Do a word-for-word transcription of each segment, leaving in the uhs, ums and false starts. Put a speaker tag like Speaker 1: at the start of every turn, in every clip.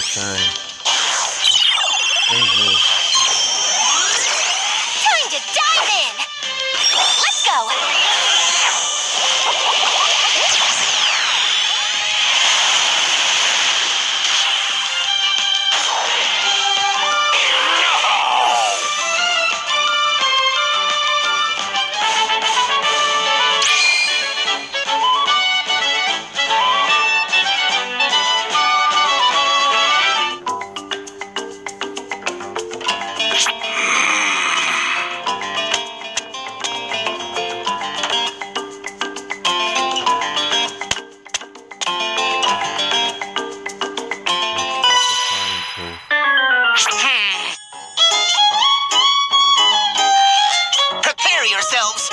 Speaker 1: time. Mm-hmm.
Speaker 2: Time to dive in! Let's go!
Speaker 3: Prepare yourselves.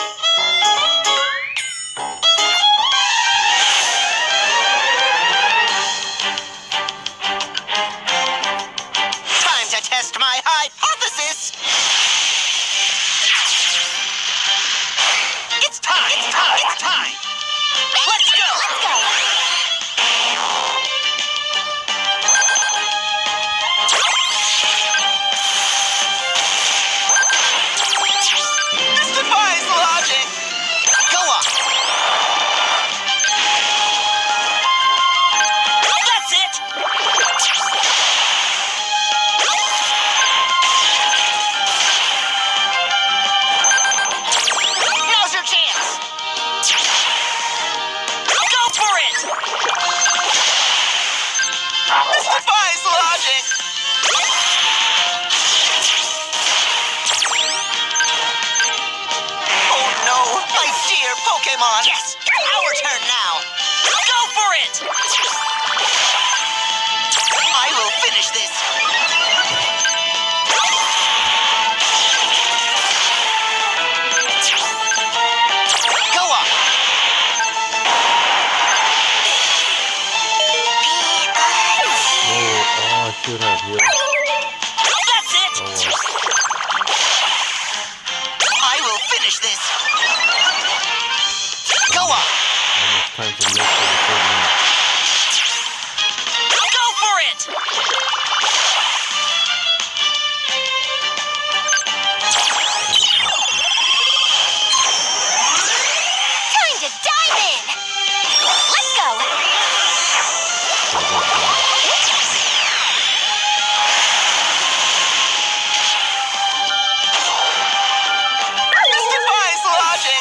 Speaker 3: Time to test my hypothesis. It's time. It's time. It's time. Let's go.
Speaker 2: Let's go!
Speaker 3: This defies logic. Go on. That's it. Now's your chance. Go for it. This defies logic. Oh no, my dear Pokemon! Yes! Our turn now! Go for it! I will finish this! Go on!
Speaker 1: Oh, oh, I should have healed.
Speaker 3: That's it!
Speaker 1: Oh, well.
Speaker 3: I will finish this! Go on!
Speaker 1: Almost time to make for the third man.
Speaker 3: Go for it!
Speaker 2: Time to dive in! Let's go!
Speaker 3: This defies logic!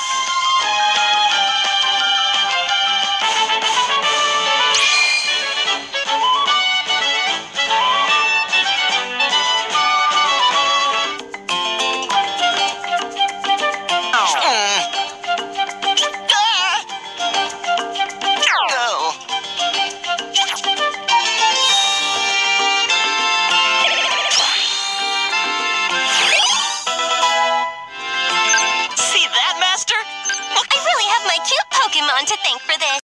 Speaker 3: See that, Master?
Speaker 2: I really have my cute Pokemon to thank for this.